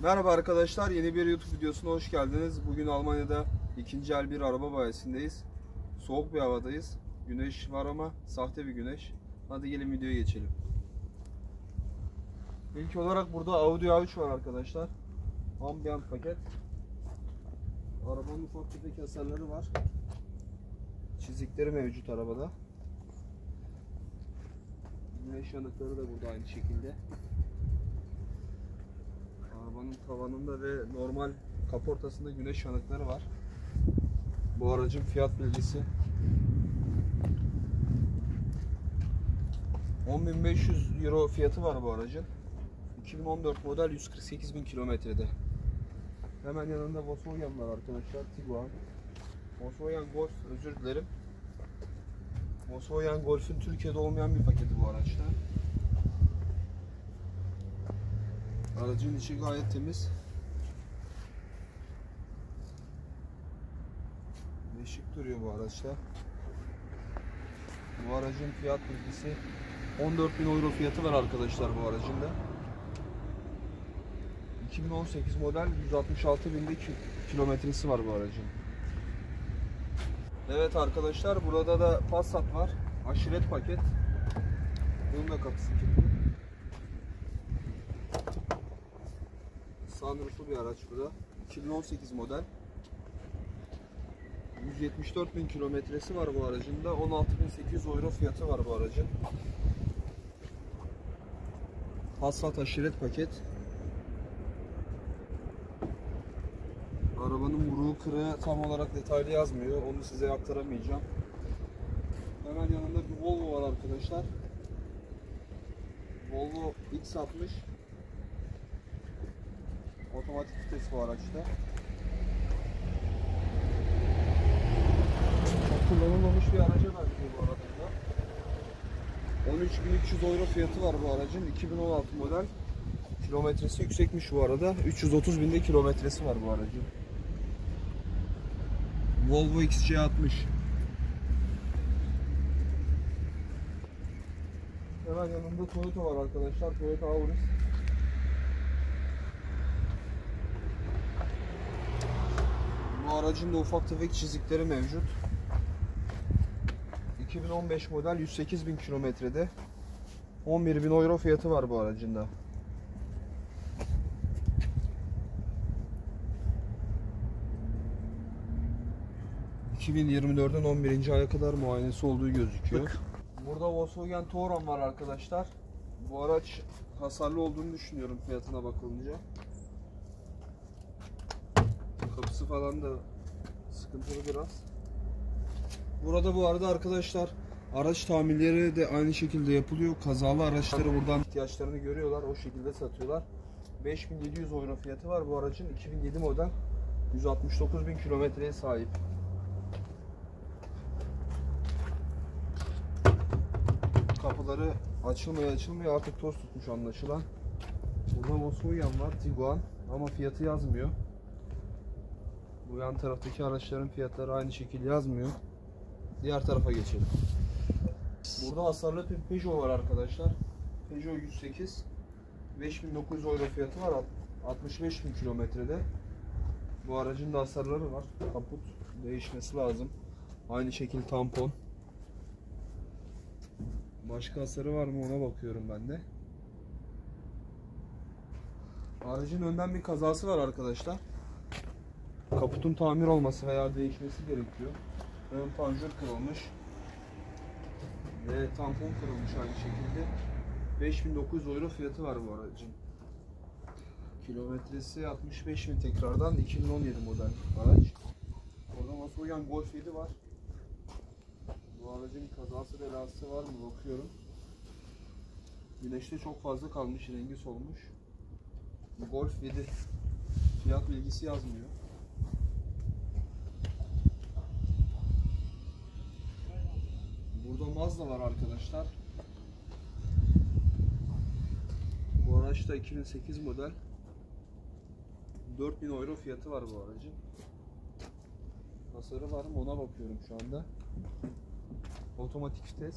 Merhaba arkadaşlar, yeni bir YouTube videosuna hoş geldiniz. Bugün Almanya'da ikinci el bir araba bayisindeyiz. Soğuk bir havadayız. Güneş var ama sahte bir güneş. Hadi gelin videoya geçelim. İlk olarak burada Audi A3 var arkadaşlar. Ambient paket. Arabanın ufak tefek hasarları var. Çizikleri mevcut arabada. Güneş yanıkları da burada aynı şekilde. Arabanın tavanında ve normal kaportasında güneş yanıkları var. Bu aracın fiyat bilgisi 10.500 euro fiyatı var bu aracın. 2014 model, 148.000 kilometrede. Hemen yanında Volkswagen var arkadaşlar, Tiguan. Volkswagen Golf, özür dilerim. Volkswagen Golf'ün Türkiye'de olmayan bir paketi bu araçta. Aracın içi gayet temiz. Ve şık duruyor bu araçta. Bu aracın fiyat bilgisi 14.000 euro fiyatı var arkadaşlar bu aracın da. 2018 model, 166.000 kilometresi var bu aracın. Evet arkadaşlar, burada da Passat var. Aşiret paket. Bunun da kapısı kilitli. Sunrooflu bir araç bu da. 2018 model. 174.000 kilometresi var bu aracın da. 16.800 euro fiyatı var bu aracın. Passat aşiret paket. Arabanın vuruğu kırığı tam olarak detaylı yazmıyor. Onu size aktaramayacağım. Hemen yanında bir Volvo var arkadaşlar. Volvo X60. Otomatik vites bu araçta. Çok kullanılmamış bir araca benziyor bu arada. 13.300 euro fiyatı var bu aracın. 2016 model. Kilometresi yüksekmiş bu arada. 330.000'de kilometresi var bu aracın. Volvo XC60. Hemen yanında Toyota var arkadaşlar. Toyota Auris. Bu aracın da ufak tefek çizikleri mevcut. 2015 model, 108.000 kilometrede. 11.000 euro fiyatı var bu aracın da. ...2024'ün 11. aya kadar muayenesi olduğu gözüküyor. Burada Volkswagen Touran var arkadaşlar. Bu araç hasarlı olduğunu düşünüyorum fiyatına bakılınca. Kapısı falan da sıkıntılı biraz. Burada bu arada arkadaşlar araç tamirleri de aynı şekilde yapılıyor. Kazalı araçları buradan ihtiyaçlarını görüyorlar. O şekilde satıyorlar. 5.700 euro fiyatı var bu aracın. 2007 model. 169.000 kilometreye sahip. Kapıları açılmıyor artık, toz tutmuş anlaşılan. Burada Volkswagen var, Tiguan, ama fiyatı yazmıyor. Bu yan taraftaki araçların fiyatları aynı şekilde yazmıyor. Diğer tarafa geçelim. Burada hasarlı bir Peugeot var arkadaşlar. Peugeot 108. 5.900 euro fiyatı var. 65.000 kilometrede. Bu aracın da hasarları var. Kaput değişmesi lazım. Aynı şekilde tampon. Başka hasarı var mı ona bakıyorum ben de. Aracın önden bir kazası var arkadaşlar. Kaputun tamir olması veya değişmesi gerekiyor. Ön panjur kırılmış ve tampon kırılmış aynı şekilde. 5.900 euro fiyatı var bu aracın. Kilometresi 65.000 tekrardan, 2017 model araç. Orada Volkswagen Golf 7 var. Bu aracın kazası belası var mı bakıyorum. Güneşte çok fazla kalmış, rengi solmuş. Golf 7 fiyat bilgisi yazmıyor. Burada Mazda var arkadaşlar. Bu araç da 2008 model. 4.000 euro fiyatı var bu aracın. Hasarı var mı ona bakıyorum şu anda. Otomatik vites.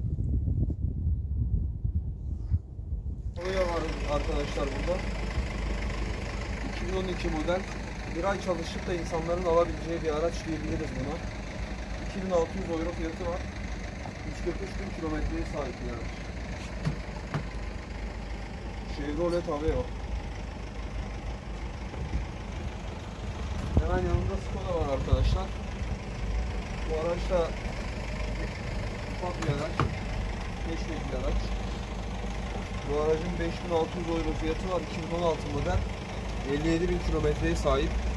Toyota var arkadaşlar burada. 2012 model. Bir ay çalışıp da insanların alabileceği bir araç diyebiliriz buna. 2600 euro fiyatı var. 143.000 kilometreye sahip bir araç. Chevrolet Aveo. Hemen yanında Skoda var arkadaşlar. Bu araç da ufak bir araç. Keşfet bir araç. Bu aracın 5.600 euro fiyatı var. 2016 model. 57.000 kilometreye sahip.